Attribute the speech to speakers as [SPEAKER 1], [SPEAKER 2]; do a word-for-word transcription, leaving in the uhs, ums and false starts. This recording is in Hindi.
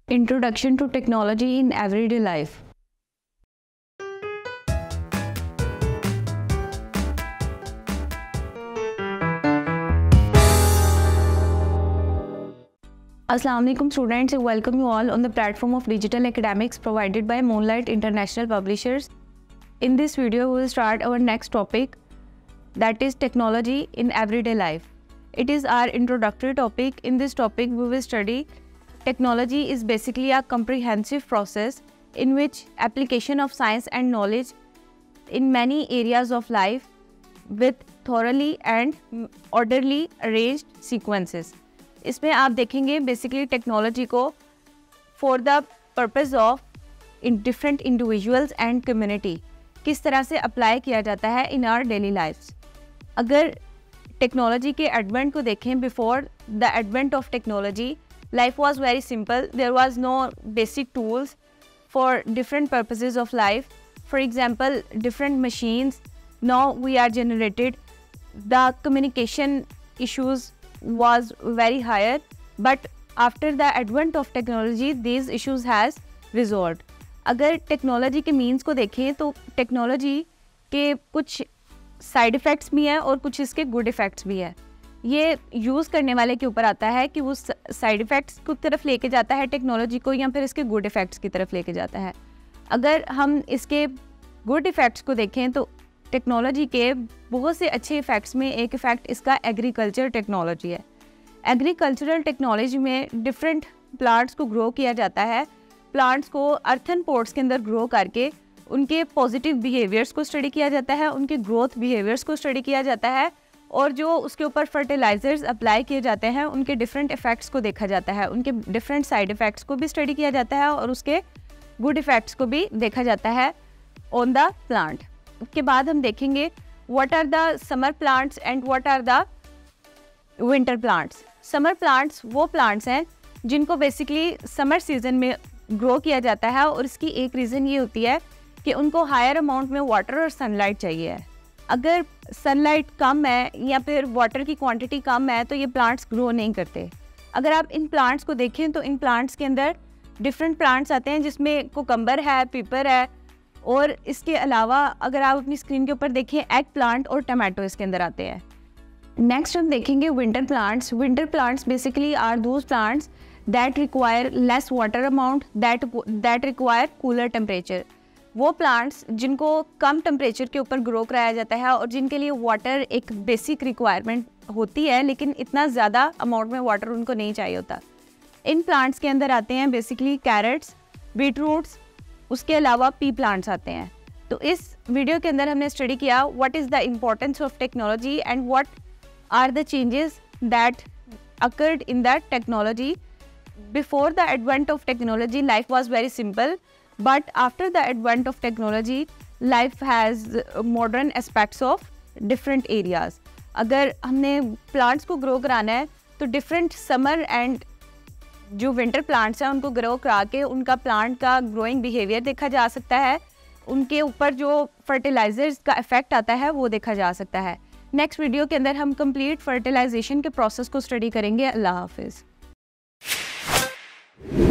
[SPEAKER 1] Introduction to technology in everyday life. Assalamu alaikum students, I welcome you all on the platform of digital academics provided by Moonlight International Publishers. In this video, we will start our next topic, that is technology in everyday life. It is our introductory topic. In this topic, we will study technology is basically a comprehensive process in which application of science and knowledge in many areas of life with thoroughly and orderly arranged sequences. इसमें आप देखेंगे बेसिकली टेक्नोलॉजी को for the purpose of in different individuals and community किस तरह से अप्लाई किया जाता है इन आवर डेली लाइफ्स. अगर टेक्नोलॉजी के एडवेंट को देखें, before the advent of technology life was very simple. There was no basic tools for different purposes of life. For example, different machines now we are generated. The communication issues was very higher, but after the advent of technology these issues has resolved. अगर टेक्नोलॉजी के मीन्स को देखें तो टेक्नोलॉजी के कुछ साइड इफ़ेक्ट्स भी हैं और कुछ इसके गुड इफ़ेक्ट्स भी हैं. ये यूज़ करने वाले के ऊपर आता है कि वो साइड इफ़ेक्ट्स की तरफ लेके जाता है टेक्नोलॉजी को या फिर इसके गुड इफ़ेक्ट्स की तरफ लेके जाता है. अगर हम इसके गुड इफ़ेक्ट्स को देखें तो टेक्नोलॉजी के बहुत से अच्छे इफ़ेक्ट्स में एक इफ़ेक्ट इसका एग्रीकल्चर टेक्नोलॉजी है. एग्रीकल्चरल टेक्नोलॉजी में डिफरेंट प्लांट्स को ग्रो किया जाता है. प्लांट्स को अर्थन पॉट्स के अंदर ग्रो करके उनके पॉजिटिव बिहेवियर्स को स्टडी किया जाता है, उनके ग्रोथ बिहेवियर्स को स्टडी किया जाता है और जो उसके ऊपर फर्टिलाइजर्स अप्लाई किए जाते हैं उनके डिफरेंट इफ़ेक्ट्स को देखा जाता है, उनके डिफरेंट साइड इफ़ेक्ट्स को भी स्टडी किया जाता है और उसके गुड इफ़ेक्ट्स को भी देखा जाता है ऑन द प्लांट. उसके बाद हम देखेंगे what are the summer plants and what are the winter plants. Summer plants वो प्लांट्स हैं जिनको बेसिकली समर सीजन में ग्रो किया जाता है और इसकी एक रीज़न ये होती है कि उनको हायर अमाउंट में वाटर और सनलाइट चाहिए है. अगर सनलाइट कम है या फिर वाटर की क्वांटिटी कम है तो ये प्लांट्स ग्रो नहीं करते. अगर आप इन प्लांट्स को देखें तो इन प्लांट्स के अंदर डिफरेंट प्लांट्स आते हैं जिसमें कोकम्बर है, पीपर है और इसके अलावा अगर आप अपनी स्क्रीन के ऊपर देखें एग प्लांट और टमाटो इसके अंदर आते हैं. नेक्स्ट हम देखेंगे winter plants. Winter plants basically are those plants that require less water amount that that require cooler temperature. वो प्लांट्स जिनको कम टेम्परेचर के ऊपर ग्रो कराया जाता है और जिनके लिए वाटर एक बेसिक रिक्वायरमेंट होती है लेकिन इतना ज़्यादा अमाउंट में वाटर उनको नहीं चाहिए होता. इन प्लांट्स के अंदर आते हैं बेसिकली कैरेट्स, बीट रूट्स, उसके अलावा पी प्लांट्स आते हैं. तो इस वीडियो के अंदर हमने स्टडी किया what is the importance of technology and what are the changes that occurred in that technology. Before the advent of technology life was very simple, but after the advent of technology life has modern aspects of different areas. अगर हमने प्लांट्स को ग्रो कराना है तो डिफरेंट समर एंड जो विंटर प्लांट्स हैं उनको ग्रो करा के उनका प्लांट का ग्रोइंग बिहेवियर देखा जा सकता है, उनके ऊपर जो फर्टिलाइजर्स का इफेक्ट आता है वो देखा जा सकता है. नेक्स्ट वीडियो के अंदर हम कंप्लीट फर्टिलाइजेशन के प्रोसेस को स्टडी करेंगे. अल्लाह हाफिज़.